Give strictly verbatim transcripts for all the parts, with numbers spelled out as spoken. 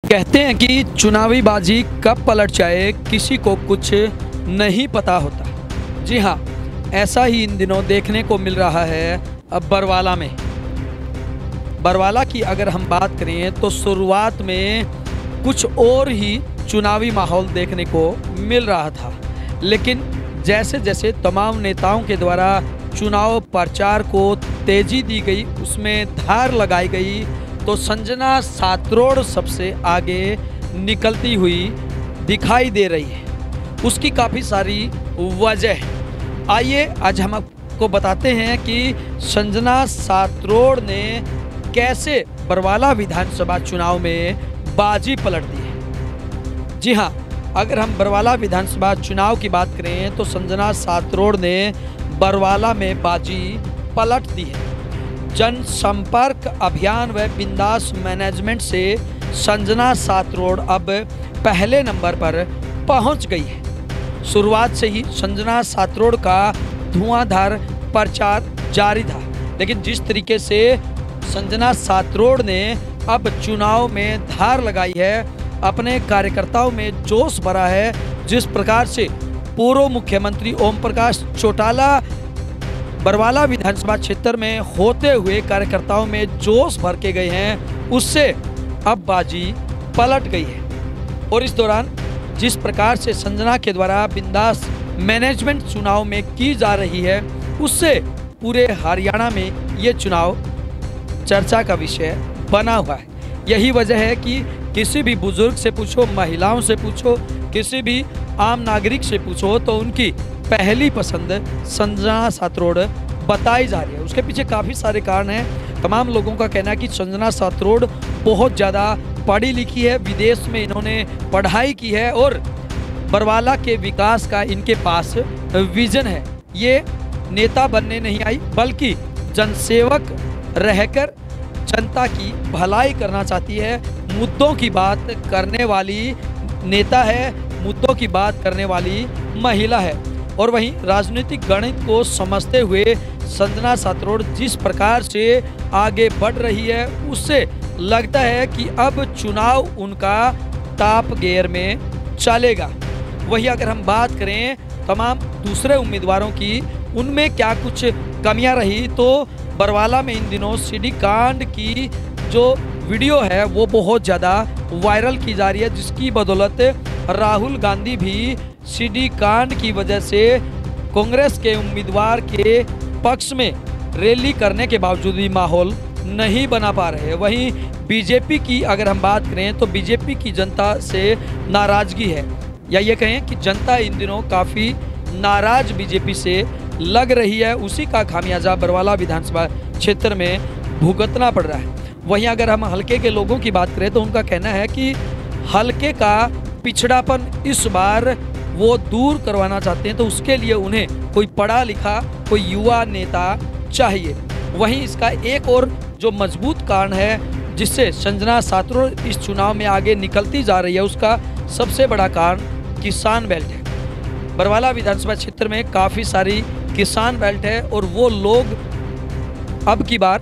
कहते हैं कि चुनावी बाजी कब पलट जाए किसी को कुछ नहीं पता होता। जी हाँ, ऐसा ही इन दिनों देखने को मिल रहा है अब बरवाला में। बरवाला की अगर हम बात करें तो शुरुआत में कुछ और ही चुनावी माहौल देखने को मिल रहा था, लेकिन जैसे जैसे तमाम नेताओं के द्वारा चुनाव प्रचार को तेजी दी गई, उसमें धार लगाई गई, तो संजना सात्रोड़ सबसे आगे निकलती हुई दिखाई दे रही है। उसकी काफ़ी सारी वजह है। आइए आज हम आपको बताते हैं कि संजना सात्रोड़ ने कैसे बरवाला विधानसभा चुनाव में बाजी पलट दी है। जी हाँ, अगर हम बरवाला विधानसभा चुनाव की बात करें तो संजना सात्रोड़ ने बरवाला में बाजी पलट दी है। जनसंपर्क अभियान व बिंदास मैनेजमेंट से संजना सात्रोड़ अब पहले नंबर पर पहुंच गई है। शुरुआत से ही संजना सात्रोड़ का धुआंधार प्रचार जारी था, लेकिन जिस तरीके से संजना सात्रोड़ ने अब चुनाव में धार लगाई है, अपने कार्यकर्ताओं में जोश भरा है, जिस प्रकार से पूर्व मुख्यमंत्री ओम प्रकाश चौटाला बरवाला विधानसभा क्षेत्र में होते हुए कार्यकर्ताओं में जोश भर के गए हैं, उससे अब बाजी पलट गई है। और इस दौरान जिस प्रकार से संजना के द्वारा बिंदास मैनेजमेंट चुनाव में की जा रही है, उससे पूरे हरियाणा में ये चुनाव चर्चा का विषय बना हुआ है। यही वजह है कि किसी भी बुजुर्ग से पूछो, महिलाओं से पूछो, किसी भी आम नागरिक से पूछो, तो उनकी पहली पसंद संजना सात्रोड़ बताई जा रही है। उसके पीछे काफ़ी सारे कारण हैं। तमाम लोगों का कहना है कि संजना सात्रोड़ बहुत ज़्यादा पढ़ी लिखी है, विदेश में इन्होंने पढ़ाई की है और बरवाला के विकास का इनके पास विजन है। ये नेता बनने नहीं आई, बल्कि जनसेवक रहकर जनता की भलाई करना चाहती है। मुद्दों की बात करने वाली नेता है, मुद्दों की बात करने वाली महिला है। और वहीं राजनीतिक गणित को समझते हुए संजना सात्रोड़ जिस प्रकार से आगे बढ़ रही है, उससे लगता है कि अब चुनाव उनका टॉप गियर में चलेगा। वही अगर हम बात करें तमाम दूसरे उम्मीदवारों की, उनमें क्या कुछ कमियां रही, तो बरवाला में इन दिनों सीडी कांड की जो वीडियो है वो बहुत ज़्यादा वायरल की जा रही है, जिसकी बदौलत राहुल गांधी भी सीडी कांड की वजह से कांग्रेस के उम्मीदवार के पक्ष में रैली करने के बावजूद भी माहौल नहीं बना पा रहे। वहीं बीजेपी की अगर हम बात करें तो बीजेपी की जनता से नाराज़गी है, या ये कहें कि जनता इन दिनों काफ़ी नाराज बीजेपी से लग रही है। उसी का खामियाजा बरवाला विधानसभा क्षेत्र में भुगतना पड़ रहा है। वहीं अगर हम हलके के लोगों की बात करें तो उनका कहना है कि हलके का पिछड़ापन इस बार वो दूर करवाना चाहते हैं, तो उसके लिए उन्हें कोई पढ़ा लिखा, कोई युवा नेता चाहिए। वहीं इसका एक और जो मजबूत कारण है जिससे संजना सात्रोड़ इस चुनाव में आगे निकलती जा रही है, उसका सबसे बड़ा कारण किसान बेल्ट है। बरवाला विधानसभा क्षेत्र में काफ़ी सारी किसान बेल्ट है और वो लोग अब की बार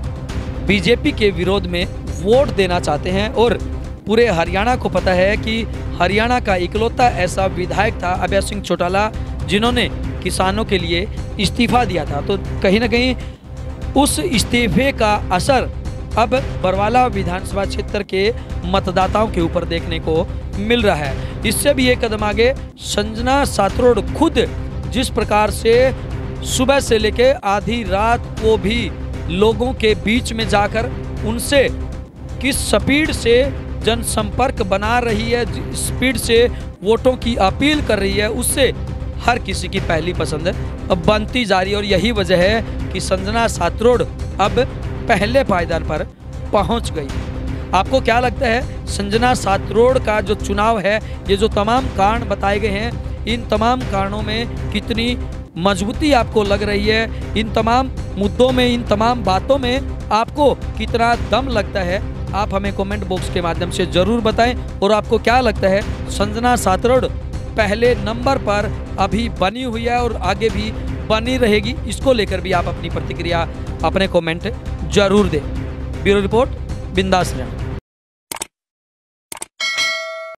बीजेपी के विरोध में वोट देना चाहते हैं। और पूरे हरियाणा को पता है कि हरियाणा का इकलौता ऐसा विधायक था अभय सिंह चौटाला, जिन्होंने किसानों के लिए इस्तीफा दिया था। तो कहीं ना कहीं उस इस्तीफे का असर अब बरवाला विधानसभा क्षेत्र के मतदाताओं के ऊपर देखने को मिल रहा है। इससे भी एक कदम आगे संजना सात्रोड़ खुद जिस प्रकार से सुबह से लेकर आधी रात को भी लोगों के बीच में जाकर उनसे किस स्पीड से जनसंपर्क बना रही है, स्पीड से वोटों की अपील कर रही है, उससे हर किसी की पहली पसंद अब बनती जा रही है। और यही वजह है कि संजना सात्रोड़ अब पहले पायदान पर पहुंच गई है। आपको क्या लगता है, संजना सात्रोड़ का जो चुनाव है, ये जो तमाम कारण बताए गए हैं, इन तमाम कारणों में कितनी मजबूती आपको लग रही है? इन तमाम मुद्दों में, इन तमाम बातों में आपको कितना दम लगता है? आप हमें कमेंट बॉक्स के माध्यम से ज़रूर बताएं। और आपको क्या लगता है, संजना सात्रोड़ पहले नंबर पर अभी बनी हुई है और आगे भी बनी रहेगी? इसको लेकर भी आप अपनी प्रतिक्रिया, अपने कमेंट जरूर दें। ब्यूरो रिपोर्ट, बिंदास रहें।